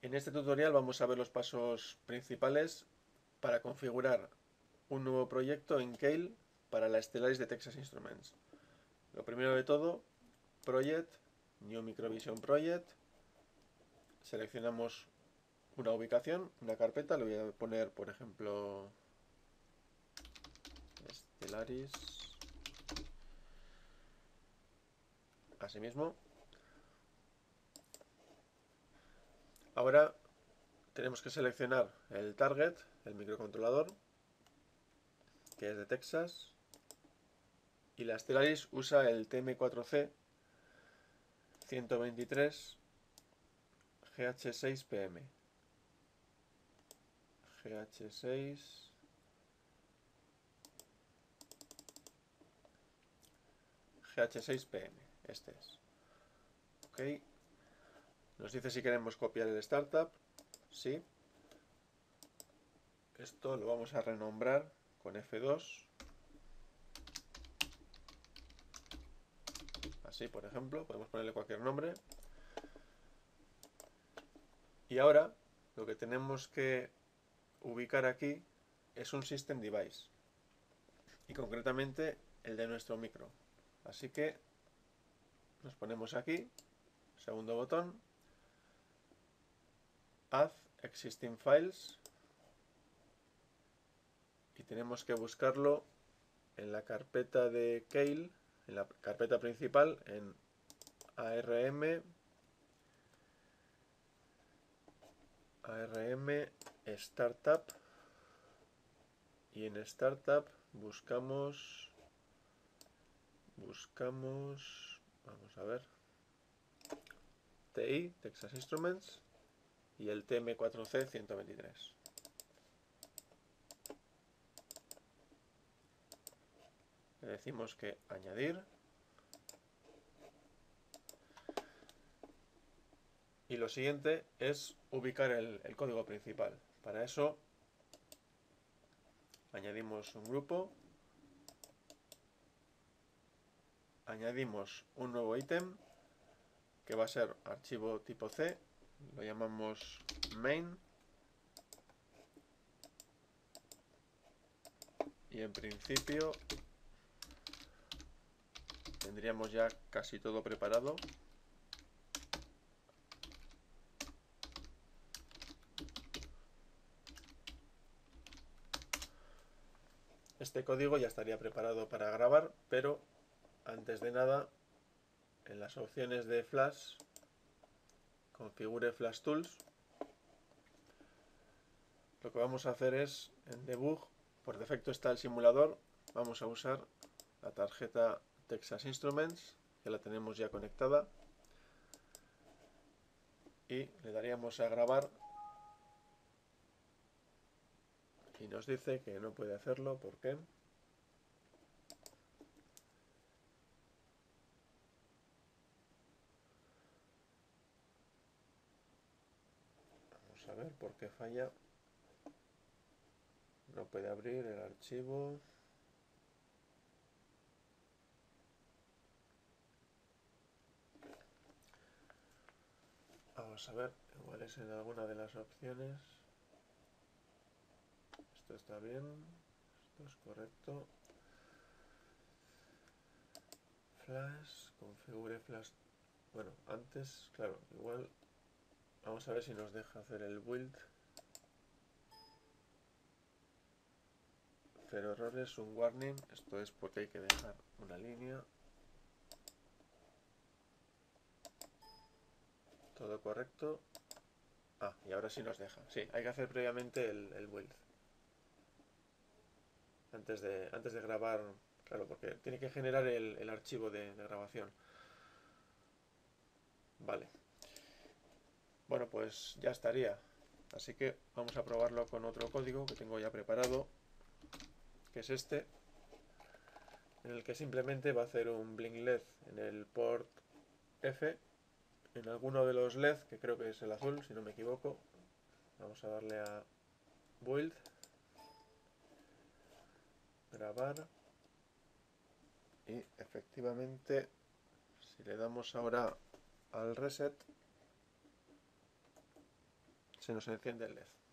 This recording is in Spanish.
En este tutorial vamos a ver los pasos principales para configurar un nuevo proyecto en Keil para la Stellaris de Texas Instruments. Lo primero de todo, Project, New Microvision Project, seleccionamos una ubicación, una carpeta, le voy a poner por ejemplo Stellaris, así mismo. Ahora tenemos que seleccionar el target, el microcontrolador, que es de Texas, y la Stellaris usa el TM4C 123 GH6PM. GH6 GH6PM, este es. Ok, nos dice si queremos copiar el startup. Sí. Esto lo vamos a renombrar con F2. Así, por ejemplo, podemos ponerle cualquier nombre. Y ahora lo que tenemos que ubicar aquí es un System Device. Y concretamente el de nuestro micro. Así que nos ponemos aquí, segundo botón, Add Existing Files, y tenemos que buscarlo en la carpeta de Keil, en la carpeta principal, en ARM Startup, y en Startup buscamos, vamos a ver, TI, Texas Instruments, y el TM4C 123. Le decimos que añadir. Y lo siguiente es ubicar el código principal. Para eso añadimos un grupo, añadimos un nuevo ítem que va a ser archivo tipo C, lo llamamos main, y en principio tendríamos ya casi todo preparado. Este código ya estaría preparado para grabar, pero antes de nada, en las opciones de Flash, configure Flash Tools. Lo que vamos a hacer es, en Debug, por defecto está el simulador, vamos a usar la tarjeta Texas Instruments, que la tenemos ya conectada, y le daríamos a grabar, y nos dice que no puede hacerlo. ¿Por qué? Vamos a ver por qué falla. No puede abrir el archivo. Vamos a ver, igual es en alguna de las opciones. Esto está bien, esto es correcto. Flash, configure Flash. Bueno, antes, claro, igual vamos a ver si nos deja hacer el build. 0 errores, un warning. Esto es porque hay que dejar una línea. Todo correcto. Ah, y ahora sí nos deja. Sí, hay que hacer previamente el build. Antes de grabar, claro, porque tiene que generar el archivo de grabación. Vale. Bueno, pues ya estaría. Así que vamos a probarlo con otro código que tengo ya preparado, que es este, en el que simplemente va a hacer un blink LED en el port F, en alguno de los LED, que creo que es el azul, si no me equivoco. Vamos a darle a Build, grabar, y efectivamente, si le damos ahora al reset, se nos enciende el LED.